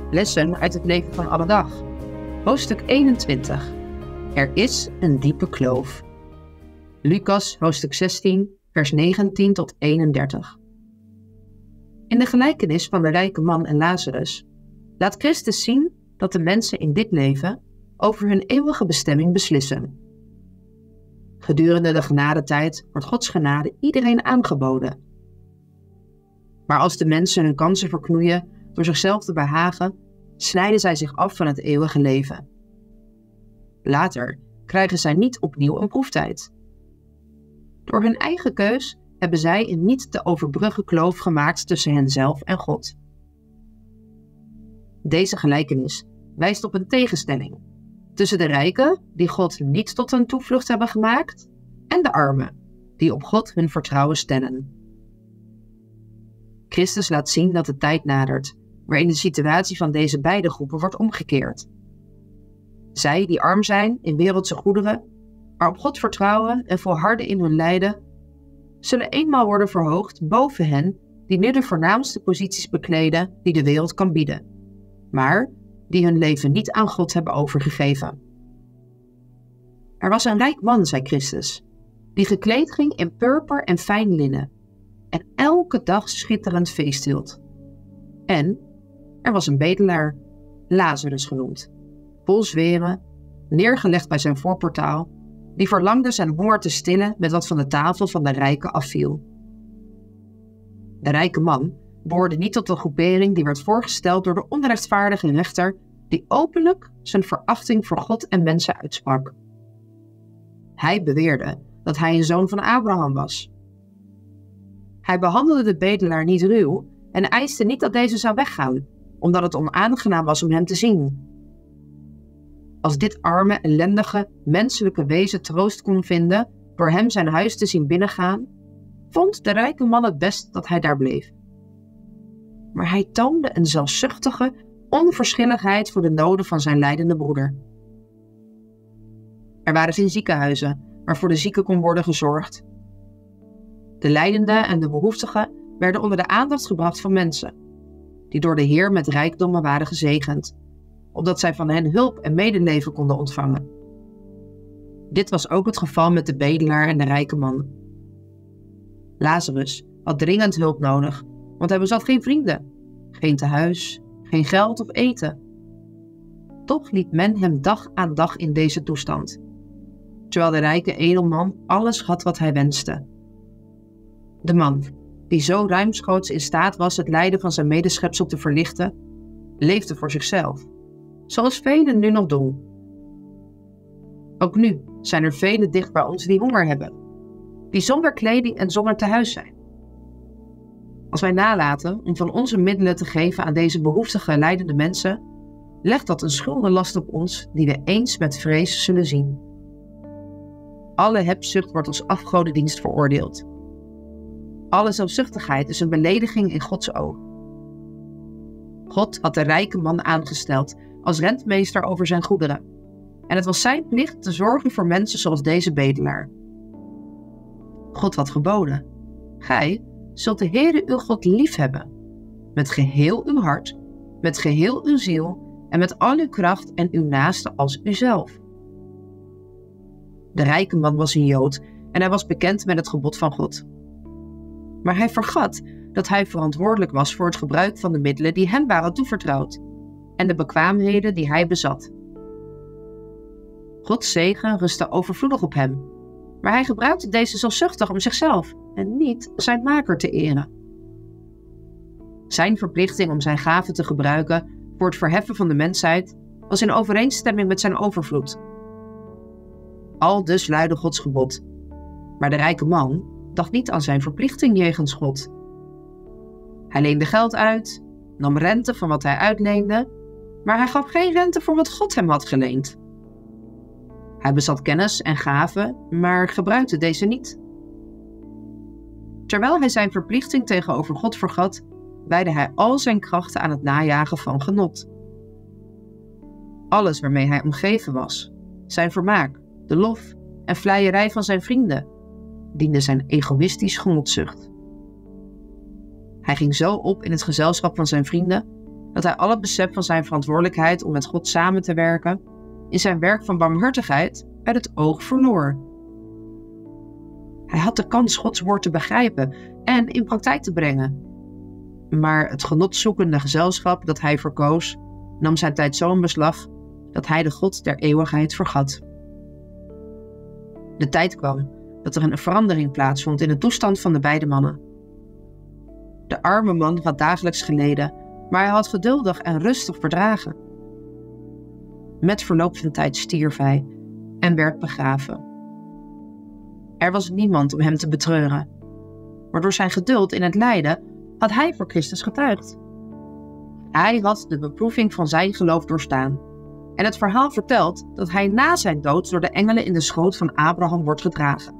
Lessen uit het leven van alle dag. Hoofdstuk 21. Er is een diepe kloof. Lucas, hoofdstuk 16, vers 19 tot 31. In de gelijkenis van de rijke man en Lazarus laat Christus zien dat de mensen in dit leven over hun eeuwige bestemming beslissen. Gedurende de genadetijd wordt Gods genade iedereen aangeboden. Maar als de mensen hun kansen verknoeien door zichzelf te behagen, snijden zij zich af van het eeuwige leven. Later krijgen zij niet opnieuw een proeftijd. Door hun eigen keus hebben zij een niet te overbruggen kloof gemaakt tussen henzelf en God. Deze gelijkenis wijst op een tegenstelling tussen de rijken, die God niet tot hun toevlucht hebben gemaakt, en de armen, die op God hun vertrouwen stellen. Christus laat zien dat de tijd nadert, waarin de situatie van deze beide groepen wordt omgekeerd. Zij die arm zijn in wereldse goederen, maar op God vertrouwen en volharden in hun lijden, zullen eenmaal worden verhoogd boven hen die nu de voornaamste posities bekleden die de wereld kan bieden, maar die hun leven niet aan God hebben overgegeven. Er was een rijk man, zei Christus, die gekleed ging in purper en fijn linnen en elke dag schitterend feest hield. En er was een bedelaar, Lazarus genoemd, vol zweren, neergelegd bij zijn voorportaal, die verlangde zijn honger te stillen met wat van de tafel van de rijken afviel. De rijke man behoorde niet tot de groepering die werd voorgesteld door de onrechtvaardige rechter die openlijk zijn verachting voor God en mensen uitsprak. Hij beweerde dat hij een zoon van Abraham was. Hij behandelde de bedelaar niet ruw en eiste niet dat deze zou weggaan, omdat het onaangenaam was om hem te zien. Als dit arme, ellendige, menselijke wezen troost kon vinden door hem zijn huis te zien binnengaan, vond de rijke man het best dat hij daar bleef. Maar hij toonde een zelfzuchtige onverschilligheid voor de noden van zijn lijdende broeder. Er waren geen ziekenhuizen waar voor de zieken kon worden gezorgd. De lijdenden en de behoeftigen werden onder de aandacht gebracht van mensen, die door de Heer met rijkdommen waren gezegend, opdat zij van hen hulp en medeleven konden ontvangen. Dit was ook het geval met de bedelaar en de rijke man. Lazarus had dringend hulp nodig, want hij bezat geen vrienden, geen tehuis, geen geld of eten. Toch liet men hem dag aan dag in deze toestand, terwijl de rijke edelman alles had wat hij wenste. De man, die zo ruimschoots in staat was het lijden van zijn medeschepsel te verlichten, leefde voor zichzelf, zoals velen nu nog doen. Ook nu zijn er velen dicht bij ons die honger hebben, die zonder kleding en zonder tehuis zijn. Als wij nalaten om van onze middelen te geven aan deze behoeftige lijdende mensen, legt dat een schuldenlast op ons die we eens met vrees zullen zien. Alle hebzucht wordt als afgodendienst veroordeeld. Alle zelfzuchtigheid is een belediging in Gods ogen. God had de rijke man aangesteld als rentmeester over zijn goederen. En het was zijn plicht te zorgen voor mensen zoals deze bedelaar. God had geboden: gij zult de Heere uw God liefhebben, met geheel uw hart, met geheel uw ziel en met al uw kracht en uw naaste als uzelf. De rijke man was een Jood en hij was bekend met het gebod van God. Maar hij vergat dat hij verantwoordelijk was voor het gebruik van de middelen die hem waren toevertrouwd en de bekwaamheden die hij bezat. Gods zegen rustte overvloedig op hem, maar hij gebruikte deze zelfzuchtig om zichzelf en niet zijn maker te eren. Zijn verplichting om zijn gaven te gebruiken voor het verheffen van de mensheid was in overeenstemming met zijn overvloed. Aldus luidde Gods gebod, maar de rijke man dacht niet aan zijn verplichting jegens God. Hij leende geld uit, nam rente van wat hij uitleende, maar hij gaf geen rente voor wat God hem had geleend. Hij bezat kennis en gaven, maar gebruikte deze niet. Terwijl hij zijn verplichting tegenover God vergat, wijdde hij al zijn krachten aan het najagen van genot. Alles waarmee hij omgeven was, zijn vermaak, de lof en vleierij van zijn vrienden, diende zijn egoïstisch genotzucht. Hij ging zo op in het gezelschap van zijn vrienden, dat hij alle besef van zijn verantwoordelijkheid om met God samen te werken in zijn werk van barmhartigheid uit het oog verloor. Hij had de kans Gods woord te begrijpen en in praktijk te brengen. Maar het genotzoekende gezelschap dat hij verkoos, nam zijn tijd zo in beslag dat hij de God der eeuwigheid vergat. De tijd kwam dat er een verandering plaatsvond in de toestand van de beide mannen. De arme man had dagelijks geleden, maar hij had geduldig en rustig verdragen. Met verloop van tijd stierf hij en werd begraven. Er was niemand om hem te betreuren, maar door zijn geduld in het lijden had hij voor Christus getuigd. Hij had de beproeving van zijn geloof doorstaan en het verhaal vertelt dat hij na zijn dood door de engelen in de schoot van Abraham wordt gedragen.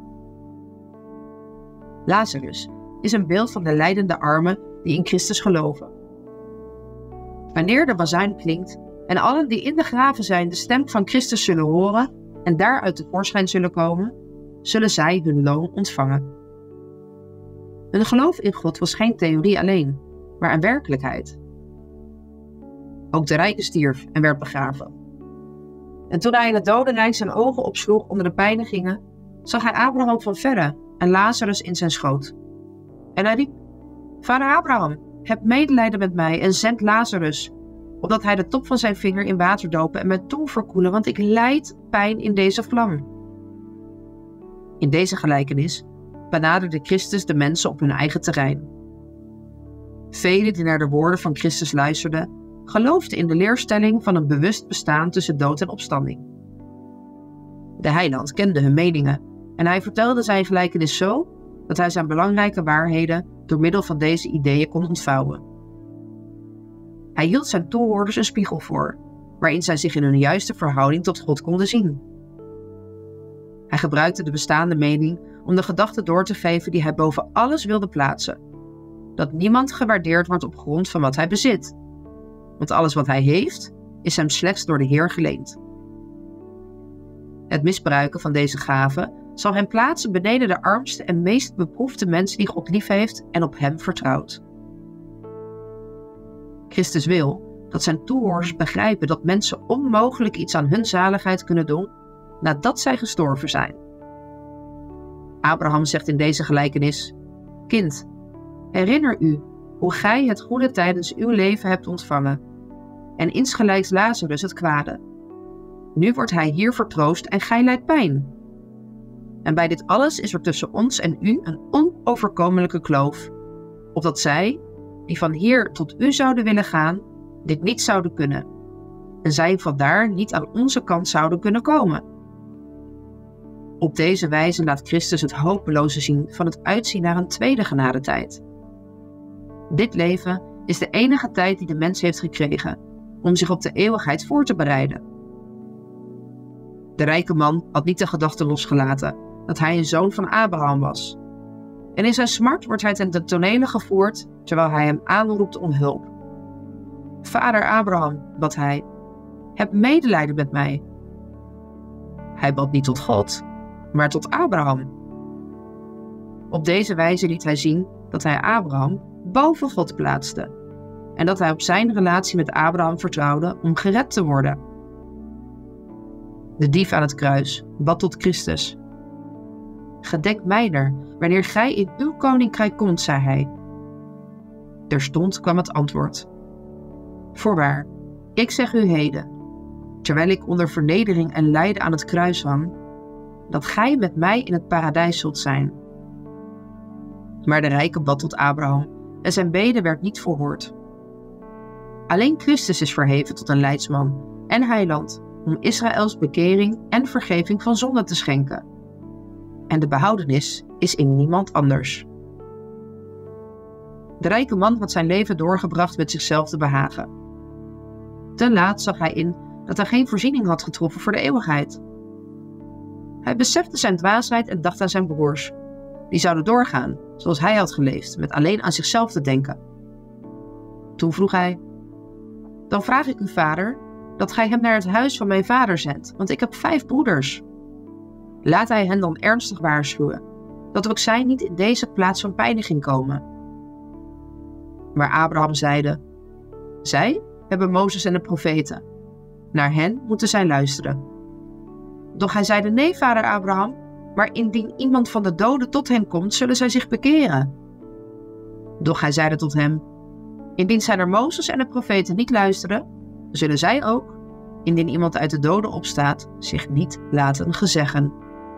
Lazarus is een beeld van de lijdende armen die in Christus geloven. Wanneer de bazuin klinkt en allen die in de graven zijn de stem van Christus zullen horen en daaruit tevoorschijn zullen komen, zullen zij hun loon ontvangen. Hun geloof in God was geen theorie alleen, maar een werkelijkheid. Ook de rijke stierf en werd begraven. En toen hij in het dodenrijk zijn ogen opsloeg onder de pijnigingen, zag hij Abraham van verre en Lazarus in zijn schoot. En hij riep: Vader Abraham, heb medelijden met mij en zend Lazarus, opdat hij de top van zijn vinger in water dopen en mijn tong verkoelen, want ik lijd pijn in deze vlam. In deze gelijkenis benaderde Christus de mensen op hun eigen terrein. Velen die naar de woorden van Christus luisterden, geloofden in de leerstelling van een bewust bestaan tussen dood en opstanding. De heiland kende hun meningen en hij vertelde zijn gelijkenis zo dat hij zijn belangrijke waarheden door middel van deze ideeën kon ontvouwen. Hij hield zijn toehoorders een spiegel voor, waarin zij zich in hun juiste verhouding tot God konden zien. Hij gebruikte de bestaande mening om de gedachte door te geven die hij boven alles wilde plaatsen: dat niemand gewaardeerd wordt op grond van wat hij bezit, want alles wat hij heeft, is hem slechts door de Heer geleend. Het misbruiken van deze gave zal hem plaatsen beneden de armste en meest beproefde mensen die God liefheeft en op hem vertrouwt. Christus wil dat zijn toehoorders begrijpen dat mensen onmogelijk iets aan hun zaligheid kunnen doen nadat zij gestorven zijn. Abraham zegt in deze gelijkenis: Kind, herinner u hoe gij het goede tijdens uw leven hebt ontvangen, en insgelijks Lazarus het kwade. Nu wordt hij hier vertroost en gij lijdt pijn. En bij dit alles is er tussen ons en u een onoverkomelijke kloof, opdat zij, die van hier tot u zouden willen gaan, dit niet zouden kunnen, en zij vandaar niet aan onze kant zouden kunnen komen. Op deze wijze laat Christus het hopeloze zien van het uitzien naar een tweede genadetijd. Dit leven is de enige tijd die de mens heeft gekregen om zich op de eeuwigheid voor te bereiden. De rijke man had niet de gedachte losgelaten dat hij een zoon van Abraham was. En in zijn smart wordt hij ten tonele gevoerd terwijl hij hem aanroept om hulp. Vader Abraham, bad hij, heb medelijden met mij. Hij bad niet tot God, maar tot Abraham. Op deze wijze liet hij zien dat hij Abraham boven God plaatste en dat hij op zijn relatie met Abraham vertrouwde om gered te worden. De dief aan het kruis bad tot Christus. Gedek mijner, wanneer gij in uw koninkrijk komt, zei hij. Terstond kwam het antwoord. Voorwaar, ik zeg u heden, terwijl ik onder vernedering en lijden aan het kruis hang, dat gij met mij in het paradijs zult zijn. Maar de rijke bad tot Abraham en zijn bede werd niet verhoord. Alleen Christus is verheven tot een leidsman en heiland om Israëls bekering en vergeving van zonde te schenken. En de behoudenis is in niemand anders. De rijke man had zijn leven doorgebracht met zichzelf te behagen. Te laat zag hij in dat hij geen voorziening had getroffen voor de eeuwigheid. Hij besefte zijn dwaasheid en dacht aan zijn broers. Die zouden doorgaan, zoals hij had geleefd, met alleen aan zichzelf te denken. Toen vroeg hij: dan vraag ik u, vader, dat gij hem naar het huis van mijn vader zendt, want ik heb 5 broeders. Laat hij hen dan ernstig waarschuwen, dat ook zij niet in deze plaats van pijniging komen. Maar Abraham zeide: Zij hebben Mozes en de profeten. Naar hen moeten zij luisteren. Doch hij zeide: nee, vader Abraham, maar indien iemand van de doden tot hen komt, zullen zij zich bekeren. Doch hij zeide tot hem: indien zij naar Mozes en de profeten niet luisteren, zullen zij ook, indien iemand uit de doden opstaat, zich niet laten gezeggen.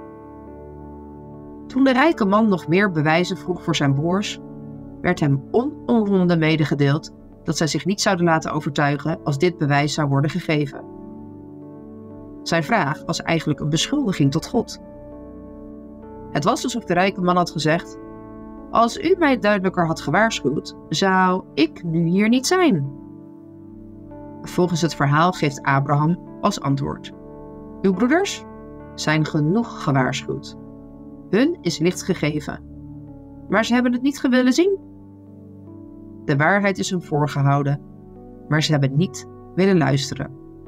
Toen de rijke man nog meer bewijzen vroeg voor zijn broers, werd hem onomwonden medegedeeld dat zij zich niet zouden laten overtuigen als dit bewijs zou worden gegeven. Zijn vraag was eigenlijk een beschuldiging tot God. Het was alsof de rijke man had gezegd: als u mij duidelijker had gewaarschuwd, zou ik nu hier niet zijn. Volgens het verhaal geeft Abraham als antwoord: uw broeders zijn genoeg gewaarschuwd. Hun is licht gegeven, maar ze hebben het niet willen zien. De waarheid is hun voorgehouden, maar ze hebben niet willen luisteren.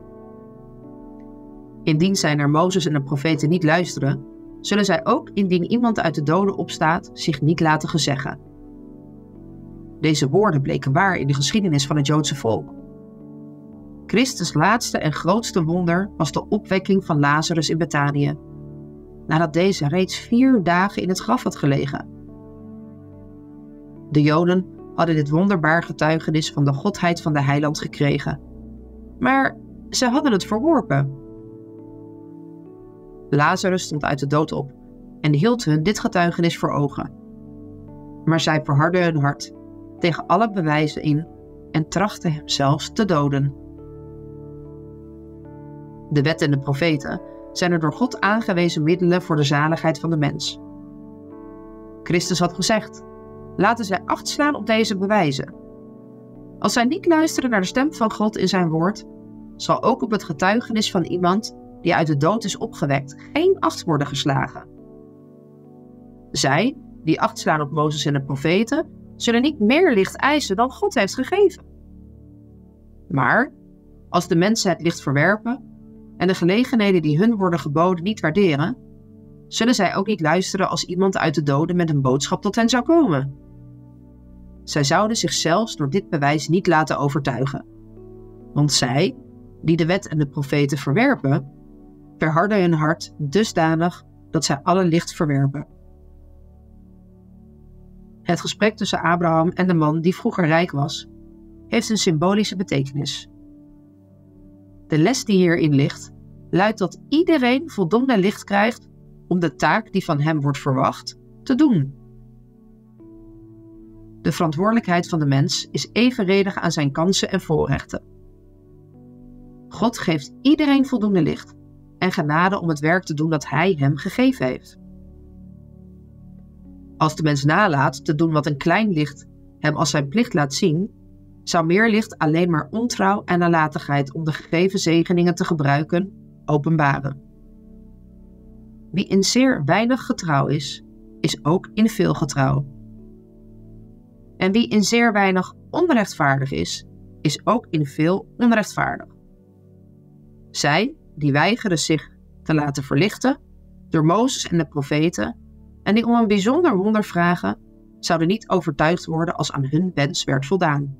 Indien zij naar Mozes en de profeten niet luisteren, zullen zij ook, indien iemand uit de doden opstaat, zich niet laten gezeggen. Deze woorden bleken waar in de geschiedenis van het Joodse volk. Christus' laatste en grootste wonder was de opwekking van Lazarus in Betanië, nadat deze reeds 4 dagen in het graf had gelegen. De Joden hadden dit wonderbaar getuigenis van de godheid van de heiland gekregen, maar ze hadden het verworpen. Lazarus stond uit de dood op en hield hun dit getuigenis voor ogen. Maar zij verhardden hun hart tegen alle bewijzen in en trachtten hem zelfs te doden. De wet en de profeten zijn er door God aangewezen middelen voor de zaligheid van de mens. Christus had gezegd: laten zij acht slaan op deze bewijzen. Als zij niet luisteren naar de stem van God in zijn woord, zal ook op het getuigenis van iemand die uit de dood is opgewekt geen acht worden geslagen. Zij, die acht slaan op Mozes en de profeten, zullen niet meer licht eisen dan God heeft gegeven. Maar als de mensen het licht verwerpen en de gelegenheden die hun worden geboden niet waarderen, zullen zij ook niet luisteren als iemand uit de doden met een boodschap tot hen zou komen. Zij zouden zichzelf door dit bewijs niet laten overtuigen. Want zij, die de wet en de profeten verwerpen, verharden hun hart dusdanig dat zij alle licht verwerpen. Het gesprek tussen Abraham en de man die vroeger rijk was, heeft een symbolische betekenis. De les die hierin ligt, luidt dat iedereen voldoende licht krijgt om de taak die van hem wordt verwacht te doen. De verantwoordelijkheid van de mens is evenredig aan zijn kansen en voorrechten. God geeft iedereen voldoende licht en genade om het werk te doen dat hij hem gegeven heeft. Als de mens nalaat te doen wat een klein licht hem als zijn plicht laat zien, zou meer licht alleen maar ontrouw en nalatigheid om de gegeven zegeningen te gebruiken openbaren. Wie in zeer weinig getrouw is, is ook in veel getrouw. En wie in zeer weinig onrechtvaardig is ook in veel onrechtvaardig. Zij, die weigeren zich te laten verlichten door Mozes en de profeten en die om een bijzonder wonder vragen, zouden niet overtuigd worden als aan hun wens werd voldaan.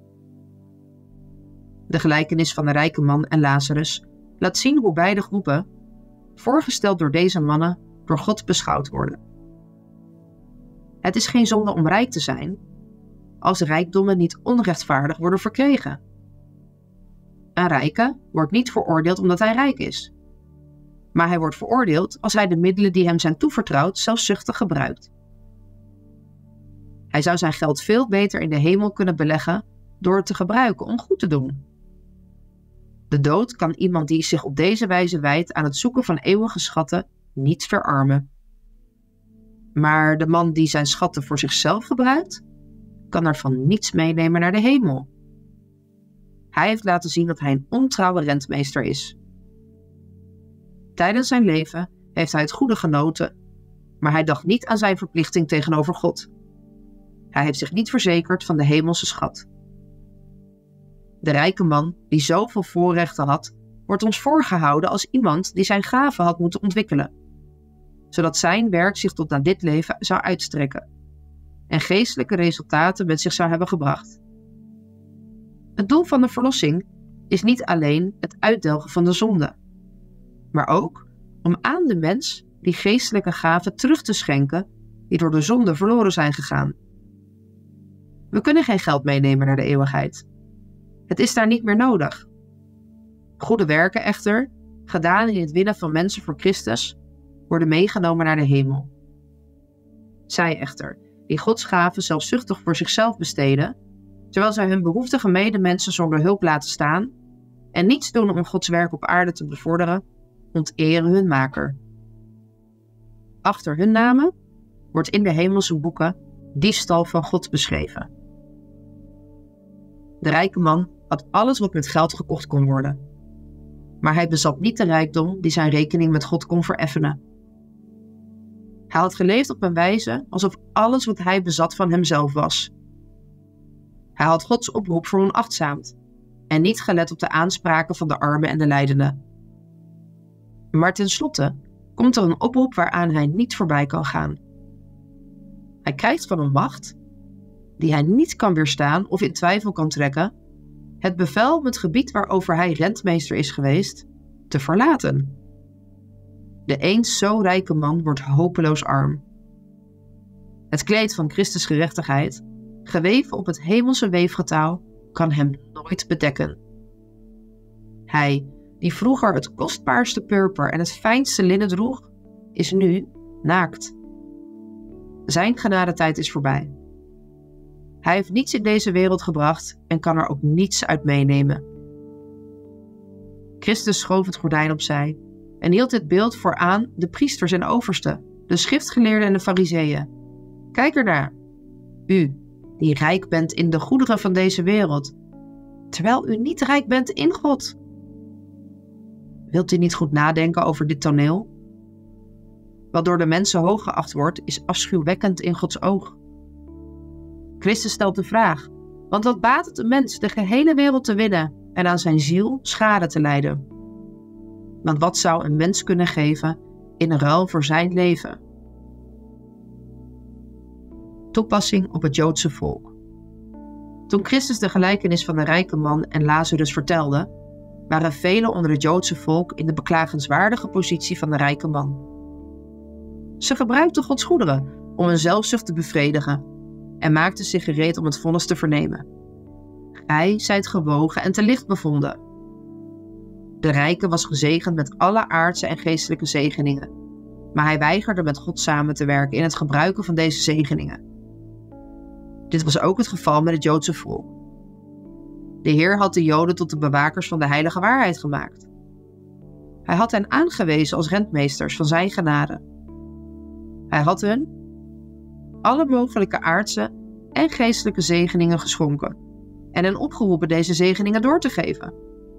De gelijkenis van de rijke man en Lazarus laat zien hoe beide groepen, voorgesteld door deze mannen, door God beschouwd worden. Het is geen zonde om rijk te zijn, als rijkdommen niet onrechtvaardig worden verkregen. Een rijke wordt niet veroordeeld omdat hij rijk is, maar hij wordt veroordeeld als hij de middelen die hem zijn toevertrouwd zelfzuchtig gebruikt. Hij zou zijn geld veel beter in de hemel kunnen beleggen door het te gebruiken om goed te doen. De dood kan iemand die zich op deze wijze wijdt aan het zoeken van eeuwige schatten niet verarmen. Maar de man die zijn schatten voor zichzelf gebruikt, kan daarvan niets meenemen naar de hemel. Hij heeft laten zien dat hij een ontrouwe rentmeester is. Tijdens zijn leven heeft hij het goede genoten, maar hij dacht niet aan zijn verplichting tegenover God. Hij heeft zich niet verzekerd van de hemelse schat. De rijke man, die zoveel voorrechten had, wordt ons voorgehouden als iemand die zijn gaven had moeten ontwikkelen, zodat zijn werk zich tot aan dit leven zou uitstrekken en geestelijke resultaten met zich zou hebben gebracht. Het doel van de verlossing is niet alleen het uitdelgen van de zonde, maar ook om aan de mens die geestelijke gaven terug te schenken die door de zonde verloren zijn gegaan. We kunnen geen geld meenemen naar de eeuwigheid. Het is daar niet meer nodig. Goede werken echter, gedaan in het winnen van mensen voor Christus, worden meegenomen naar de hemel. Zij echter, die Gods gaven zelfzuchtig voor zichzelf besteden, terwijl zij hun behoeftige medemensen zonder hulp laten staan en niets doen om Gods werk op aarde te bevorderen, onteren hun maker. Achter hun namen wordt in de hemelse boeken diefstal van God beschreven. De rijke man had alles wat met geld gekocht kon worden, maar hij bezat niet de rijkdom die zijn rekening met God kon vereffenen. Hij had geleefd op een wijze alsof alles wat hij bezat van hemzelf was. Hij had Gods oproep veronachtzaamd en niet gelet op de aanspraken van de armen en de lijdenden. Maar tenslotte komt er een oproep waaraan hij niet voorbij kan gaan. Hij krijgt van een macht, die hij niet kan weerstaan of in twijfel kan trekken, het bevel om het gebied waarover hij rentmeester is geweest, te verlaten. De eens zo rijke man wordt hopeloos arm. Het kleed van Christus gerechtigheid, geweven op het hemelse weefgetouw, kan hem nooit bedekken. Hij, die vroeger het kostbaarste purper en het fijnste linnen droeg, is nu naakt. Zijn genadetijd is voorbij. Hij heeft niets in deze wereld gebracht en kan er ook niets uit meenemen. Christus schoof het gordijn opzij en hield dit beeld vooraan de priesters en oversten, de schriftgeleerden en de farizeeën. Kijk ernaar, u die rijk bent in de goederen van deze wereld, terwijl u niet rijk bent in God. Wilt u niet goed nadenken over dit toneel? Wat door de mensen hoog geacht wordt, is afschuwwekkend in Gods oog. Christus stelt de vraag, want wat baat het een mens de gehele wereld te winnen en aan zijn ziel schade te lijden? Want wat zou een mens kunnen geven in ruil voor zijn leven? Toepassing op het Joodse volk. Toen Christus de gelijkenis van de rijke man en Lazarus vertelde, waren velen onder het Joodse volk in de beklagenswaardige positie van de rijke man. Ze gebruikten Gods goederen om hun zelfzucht te bevredigen en maakten zich gereed om het vonnis te vernemen. Gij zijt gewogen en te licht bevonden. De rijke was gezegend met alle aardse en geestelijke zegeningen, maar hij weigerde met God samen te werken in het gebruiken van deze zegeningen. Dit was ook het geval met het Joodse volk. De Heer had de Joden tot de bewakers van de heilige waarheid gemaakt. Hij had hen aangewezen als rentmeesters van zijn genade. Hij had hun alle mogelijke aardse en geestelijke zegeningen geschonken en hen opgeroepen deze zegeningen door te geven.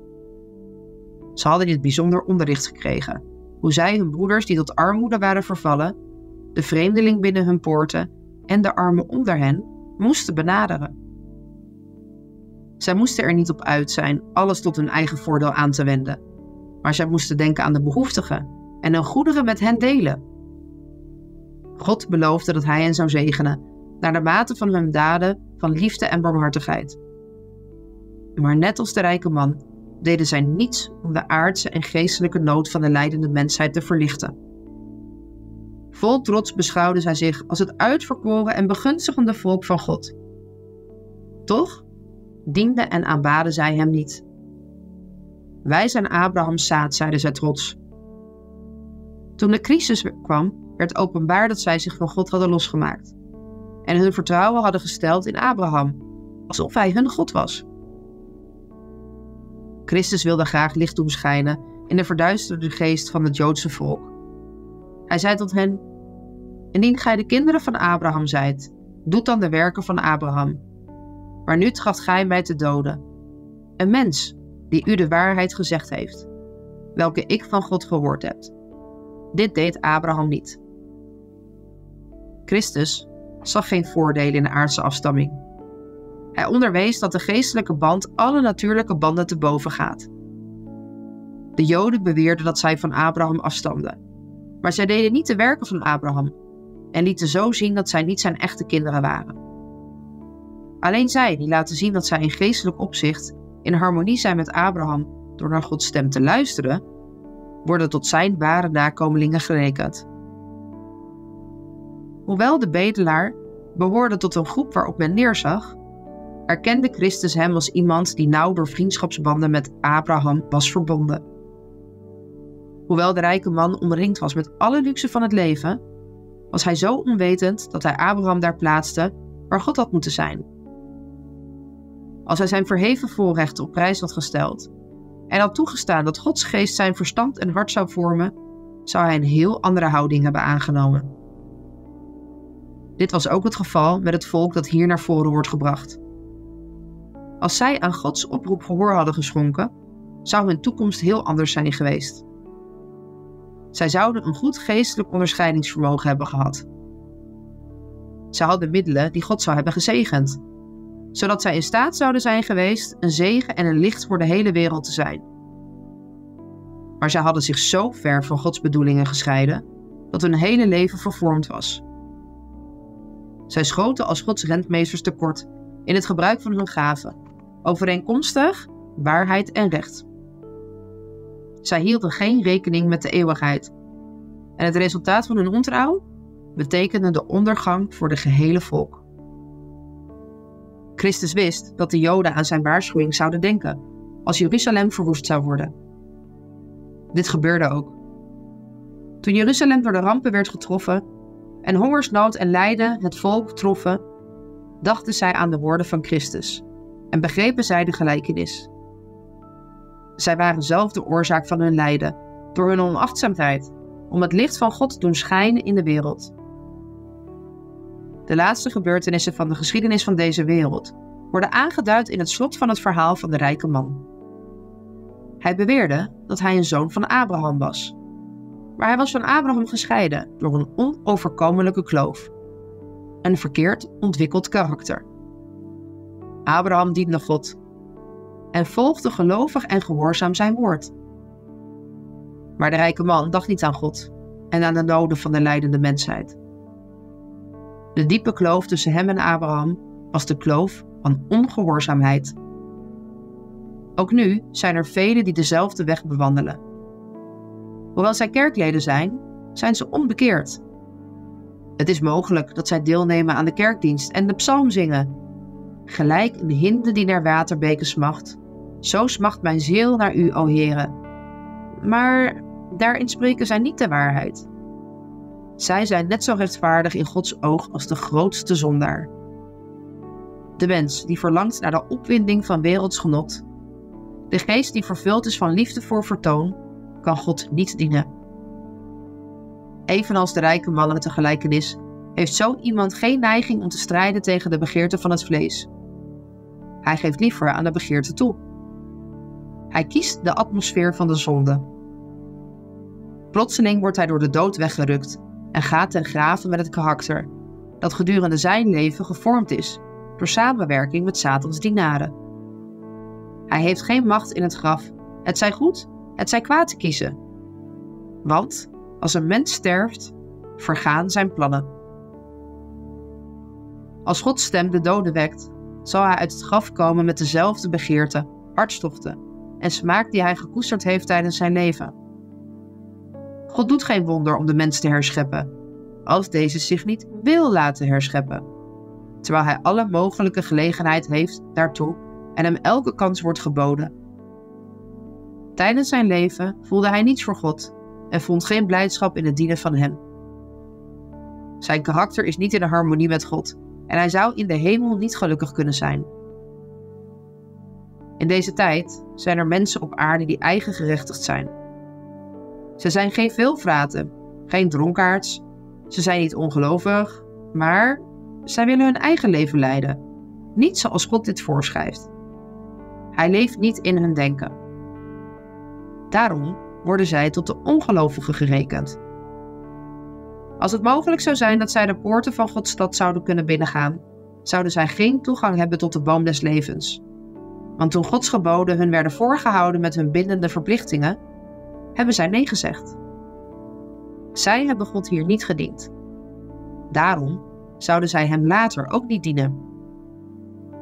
Ze hadden dit bijzonder onderricht gekregen, hoe zij hun broeders die tot armoede waren vervallen, de vreemdeling binnen hun poorten en de armen onder hen, moesten benaderen. Zij moesten er niet op uit zijn alles tot hun eigen voordeel aan te wenden, maar zij moesten denken aan de behoeftigen en hun goederen met hen delen. God beloofde dat hij hen zou zegenen, naar de mate van hun daden van liefde en barmhartigheid. Maar net als de rijke man deden zij niets om de aardse en geestelijke nood van de lijdende mensheid te verlichten. Vol trots beschouwden zij zich als het uitverkoren en begunstigende volk van God. Toch dienden en aanbaden zij hem niet. Wij zijn Abrahams zaad, zeiden zij trots. Toen de crisis kwam, werd openbaar dat zij zich van God hadden losgemaakt en hun vertrouwen hadden gesteld in Abraham, alsof hij hun God was. Christus wilde graag licht doen schijnen in de verduisterde geest van het Joodse volk. Hij zei tot hen: indien gij de kinderen van Abraham zijt, doet dan de werken van Abraham. Maar nu tracht gij mij te doden, een mens die u de waarheid gezegd heeft, welke ik van God gehoord heb. Dit deed Abraham niet. Christus zag geen voordelen in de aardse afstamming. Hij onderwees dat de geestelijke band alle natuurlijke banden te boven gaat. De Joden beweerden dat zij van Abraham afstamden, maar zij deden niet de werken van Abraham en lieten zo zien dat zij niet zijn echte kinderen waren. Alleen zij die laten zien dat zij in geestelijk opzicht in harmonie zijn met Abraham door naar Gods stem te luisteren, worden tot zijn ware nakomelingen gerekend. Hoewel de bedelaar behoorde tot een groep waarop men neerzag, erkende Christus hem als iemand die nauw door vriendschapsbanden met Abraham was verbonden. Hoewel de rijke man omringd was met alle luxe van het leven, was hij zo onwetend dat hij Abraham daar plaatste waar God had moeten zijn. Als hij zijn verheven voorrechten op prijs had gesteld en had toegestaan dat Gods geest zijn verstand en hart zou vormen, zou hij een heel andere houding hebben aangenomen. Dit was ook het geval met het volk dat hier naar voren wordt gebracht. Als zij aan Gods oproep gehoor hadden geschonken, zou hun toekomst heel anders zijn geweest. Zij zouden een goed geestelijk onderscheidingsvermogen hebben gehad. Zij hadden middelen die God zou hebben gezegend, zodat zij in staat zouden zijn geweest een zegen en een licht voor de hele wereld te zijn. Maar zij hadden zich zo ver van Gods bedoelingen gescheiden, dat hun hele leven vervormd was. Zij schoten als Gods rentmeesters tekort in het gebruik van hun gaven, overeenkomstig waarheid en recht. Zij hielden geen rekening met de eeuwigheid. En het resultaat van hun ontrouw betekende de ondergang voor de gehele volk. Christus wist dat de Joden aan zijn waarschuwing zouden denken als Jeruzalem verwoest zou worden. Dit gebeurde ook. Toen Jeruzalem door de rampen werd getroffen en hongersnood en lijden het volk troffen, dachten zij aan de woorden van Christus en begrepen zij de gelijkenis. Zij waren zelf de oorzaak van hun lijden door hun onachtzaamheid om het licht van God te doen schijnen in de wereld. De laatste gebeurtenissen van de geschiedenis van deze wereld worden aangeduid in het slot van het verhaal van de rijke man. Hij beweerde dat hij een zoon van Abraham was, maar hij was van Abraham gescheiden door een onoverkomelijke kloof, een verkeerd ontwikkeld karakter. Abraham diende God en volgde gelovig en gehoorzaam zijn woord. Maar de rijke man dacht niet aan God en aan de noden van de lijdende mensheid. De diepe kloof tussen hem en Abraham was de kloof van ongehoorzaamheid. Ook nu zijn er velen die dezelfde weg bewandelen. Hoewel zij kerkleden zijn, zijn ze onbekeerd. Het is mogelijk dat zij deelnemen aan de kerkdienst en de psalm zingen. Gelijk een hinde die naar waterbeken smacht, zo smacht mijn ziel naar u, o Heere. Maar daarin spreken zij niet de waarheid. Zij zijn net zo rechtvaardig in Gods oog als de grootste zondaar. De mens die verlangt naar de opwinding van werelds genot, de geest die vervuld is van liefde voor vertoon, kan God niet dienen. Evenals de rijke man uit de gelijkenis, heeft zo iemand geen neiging om te strijden tegen de begeerte van het vlees. Hij geeft liever aan de begeerte toe. Hij kiest de atmosfeer van de zonde. Plotseling wordt hij door de dood weggerukt en gaat ten grave met het karakter dat gedurende zijn leven gevormd is door samenwerking met Satans dienaren. Hij heeft geen macht in het graf, het zij goed, het zij kwaad te kiezen. Want als een mens sterft, vergaan zijn plannen. Als Gods stem de doden wekt, zal hij uit het graf komen met dezelfde begeerten, hartstochten en smaak die hij gekoesterd heeft tijdens zijn leven. God doet geen wonder om de mens te herscheppen, als deze zich niet wil laten herscheppen, terwijl hij alle mogelijke gelegenheid heeft daartoe en hem elke kans wordt geboden. Tijdens zijn leven voelde hij niets voor God en vond geen blijdschap in het dienen van hem. Zijn karakter is niet in harmonie met God en hij zou in de hemel niet gelukkig kunnen zijn. In deze tijd zijn er mensen op aarde die eigengerechtigd zijn. Ze zijn geen veelvraten, geen dronkaards, ze zijn niet ongelovig, maar zij willen hun eigen leven leiden, niet zoals God dit voorschrijft. Hij leeft niet in hun denken. Daarom worden zij tot de ongelovigen gerekend. Als het mogelijk zou zijn dat zij de poorten van Gods stad zouden kunnen binnengaan, zouden zij geen toegang hebben tot de boom des levens. Want toen Gods geboden hun werden voorgehouden met hun bindende verplichtingen, hebben zij nee gezegd. Zij hebben God hier niet gediend. Daarom zouden zij hem later ook niet dienen.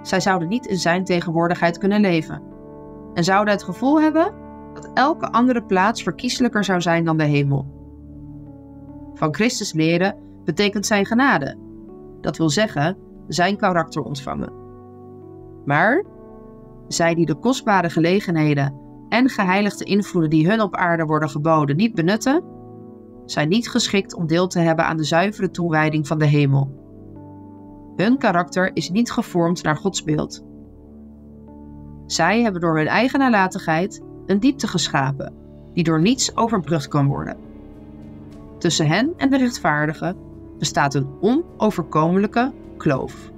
Zij zouden niet in zijn tegenwoordigheid kunnen leven en zouden het gevoel hebben dat elke andere plaats verkieslijker zou zijn dan de hemel. Van Christus leren betekent zijn genade, dat wil zeggen zijn karakter ontvangen. Maar zij die de kostbare gelegenheden en geheiligde invloeden die hun op aarde worden geboden niet benutten, zijn niet geschikt om deel te hebben aan de zuivere toewijding van de hemel. Hun karakter is niet gevormd naar Gods beeld. Zij hebben door hun eigen nalatigheid een diepte geschapen, die door niets overbrugd kan worden. Tussen hen en de rechtvaardigen bestaat een onoverkomelijke kloof.